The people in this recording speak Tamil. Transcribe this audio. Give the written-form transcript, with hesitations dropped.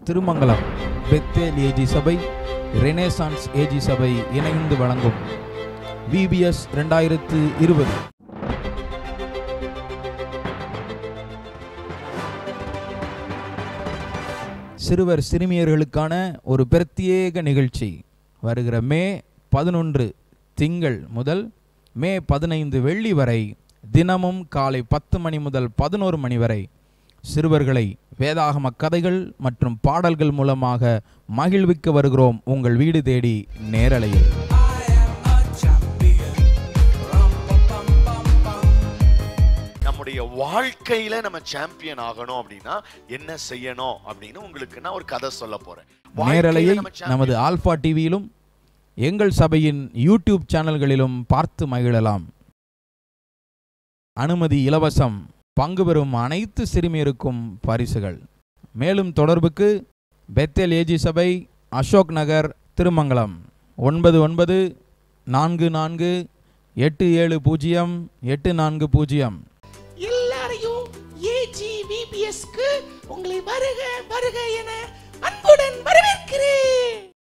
திருமங்கலம் பெத்தேல் ஏஜி சபை, ரெனேசான்ஸ் ஏஜி சபை இணைந்து வழங்கும் VBS 2020 சிறுவர் சிறுமியர்களுக்கான ஒரு பிரத்யேக நிகழ்ச்சி வருகிற மே 11 திங்கள் முதல் மே 15 வெள்ளி வரை தினமும் காலை 10 மணி முதல் 11 மணி வரை சிறுவர்களை வேதாகம கதைகள் மற்றும் பாடல்கள் மூலமாக மகிழ்விக்க வருகிறோம் உங்கள் வீடு தேடி நேரலையில். நம்முடைய வாழ்க்கையில நம்ம சாம்பியன் ஆகணும் அப்படின்னா என்ன செய்யணும் அப்படின்னு உங்களுக்கு நான் ஒரு கதை சொல்ல போறேன். நேரலையை நமது ஆல்பா டிவியிலும் எங்கள் சபையின் யூடியூப் சேனல்களிலும் பார்த்து மகிழலாம். அனுமதி இலவசம். பங்கு பெறும் அனைத்து சிறுமியருக்கும் பரிசுகள். மேலும் தொடர்புக்கு பெத்தேல் ஏஜி சபை, அசோக் நகர், திருமங்கலம் 9914870840. எல்லாரையும் ஏஜி VBSக்கு உங்களை வருக வருக என அன்புடன் வரவேற்கிறேன்.